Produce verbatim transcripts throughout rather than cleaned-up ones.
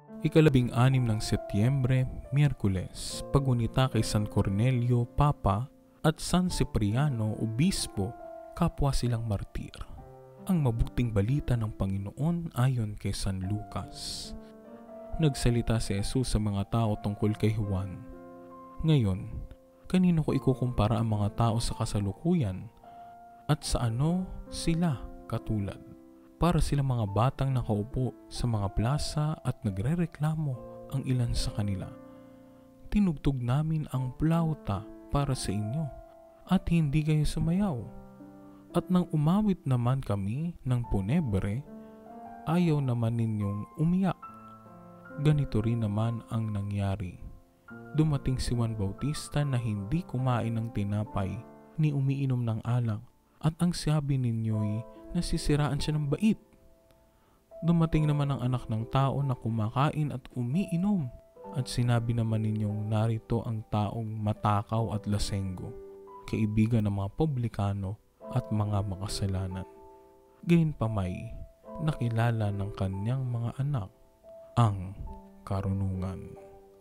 Ikalabing anim ng Setyembre, Miyerkules, pagunita kay San Cornelio, Papa, at San Cipriano, Obispo, kapwa silang martir. Ang mabuting balita ng Panginoon ayon kay San Lucas. Nagsalita si Jesus sa mga tao tungkol kay Juan. Ngayon, kanino ko ikukumpara ang mga tao sa kasalukuyan? At sa ano sila katulad? Para silang mga batang nakaupo sa mga plaza at nagrereklamo ang ilan sa kanila. Tinugtog namin ang plauta para sa inyo at hindi kayo sumayaw. At nang umawit naman kami ng punebre, ayaw naman ninyong umiyak. Ganito rin naman ang nangyari. Dumating si Juan Bautista na hindi kumain ng tinapay ni umiinom ng alak, at ang sabi ninyo'y nasisiraan siya ng bait. Dumating naman ang anak ng tao na kumakain at umiinom, at sinabi naman ninyong narito ang taong matakaw at lasenggo, kaibigan ng mga publikano at mga makasalanan. Gayunpamay, nakilala ng kanyang mga anak ang karunungan.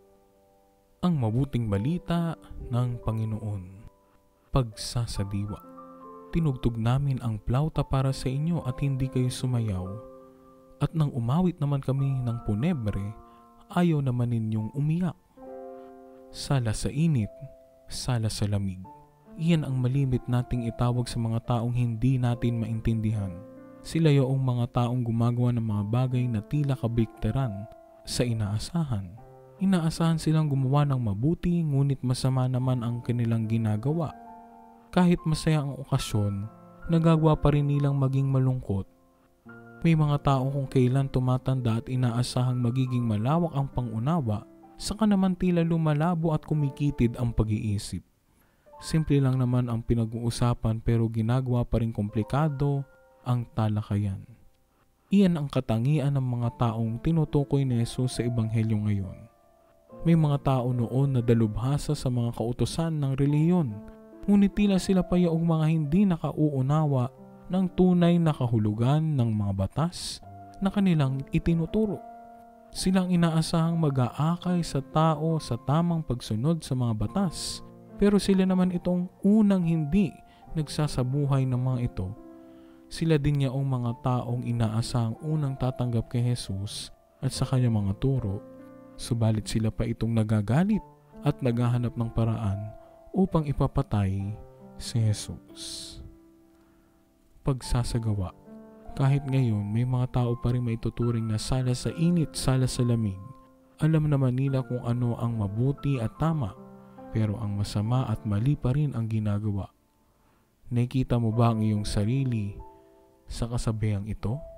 Ang mabuting balita ng Panginoon. Pagsasadiwa. Tinugtog namin ang plauta para sa inyo at hindi kayo sumayaw. At nang umawit naman kami ng punebre, ayaw naman ninyong umiyak. Sala sa init, sala sa lamig. Iyan ang malimit nating itawag sa mga taong hindi natin maintindihan. Sila yoong mga taong gumagawa ng mga bagay na tila kabaliktaran sa inaasahan. Inaasahan silang gumawa ng mabuti, ngunit masama naman ang kanilang ginagawa. Kahit masaya ang okasyon, nagagawa pa rin nilang maging malungkot. May mga tao kung kailan tumatanda at inaasahang magiging malawak ang pangunawa, saka naman tila lumalabo at kumikitid ang pag-iisip. Simple lang naman ang pinag-uusapan pero ginagawa pa rin komplikado ang talakayan. Iyan ang katangian ng mga taong tinutukoy ni Jesus sa Ebanghelyo ngayon. May mga tao noon na dalubhasa sa mga kautusan ng relihiyon, ngunit tila sila pa yaong mga hindi nakauunawa ng tunay na kahulugan ng mga batas na kanilang itinuturo. Silang inaasahang mag-aakay sa tao sa tamang pagsunod sa mga batas, pero sila naman itong unang hindi nagsasabuhay ng mga ito. Sila din yaong mga taong inaasahang unang tatanggap kay Jesus at sa kanyang mga turo, subalit sila pa itong nagagalit at naghahanap ng paraan upang ipapatay si Jesus. Pagsasagawa. Kahit ngayon may mga tao pa rin maituturing na sala sa init, sala sa lamig. Alam naman nila kung ano ang mabuti at tama, pero ang masama at mali pa rin ang ginagawa. Nakita mo ba ang iyong sarili sa kasabihang ito?